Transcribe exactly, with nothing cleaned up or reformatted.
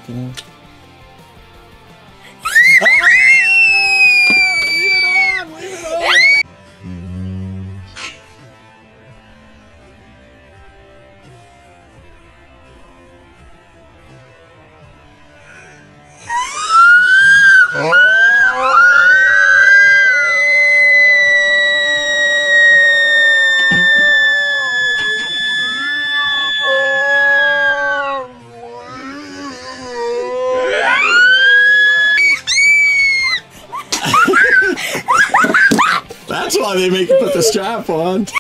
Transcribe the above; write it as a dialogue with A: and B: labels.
A: Can you? That's why they make you put the strap on.